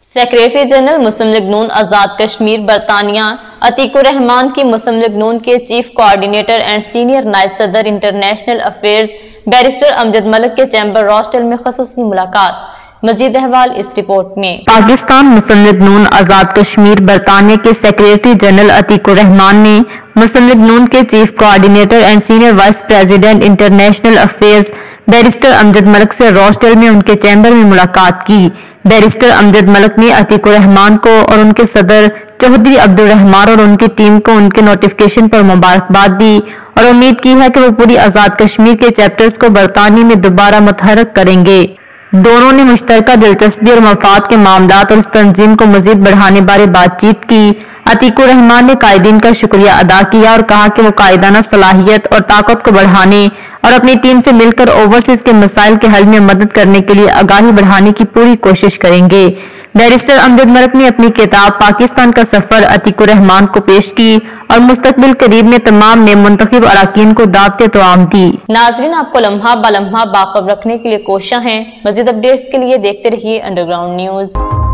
Secretary general Muslim League Noon Azad Kashmir बरतानिया अतीक उर रहमान की मुस्लिम लीग नून के चीफ कोऑर्डिनेटर एंड सीनियर नायब सदर international affairs barrister Amjad Malik के चैम्बर रॉस्टल में खसूसी मुलाकात। मजीद अहवाल इस रिपोर्ट में। पाकिस्तान मुस्लिम लीग नून आजाद कश्मीर बरतानिया के सेक्रेटरी जनरल अतीक उर रहमान ने मुस्लिम लीग नून के chief coordinator and senior vice president international affairs barrister Amjad Malik से रॉस्टल में उनके चैम्बर में मुलाकात की। बैरिस्टर अमजद मलिक ने अतीक उर रहमान को और उनके सदर चौधरी अब्दुल रहमान और उनकी टीम को उनके नोटिफिकेशन पर मुबारकबाद दी और उम्मीद की है कि वो पूरी आजाद कश्मीर के चैप्टर्स को बरतानिया में दोबारा मुतहर्रिक करेंगे। दोनों ने मुश्तरका दिलचस्पी और मफाद के मामलात और इस तंजीम को मजीद बढ़ाने बारे बातचीत की। अतीक उर रहमान ने कायदीन का शुक्रिया अदा किया और कहा कि वो कायदाना सलाहियत और ताकत को बढ़ाने और अपनी टीम से मिलकर ओवरसीज के मसाइल के हल में मदद करने के लिए आगाही बढ़ाने की पूरी कोशिश करेंगे। बैरिस्टर अमजद मलिक ने अपनी किताब पाकिस्तान का सफर अतीक उर रहमान को पेश की और मुस्तकबिल करीब में तमाम ने मुंतखब अराकीन को दावत तआम दी। नाजरीन, आपको लम्हा बलम्हा बाखबर रखने के लिए कोशिश हैं। मजीद अपडेट्स के लिए देखते रहिए अंडरग्राउंड न्यूज।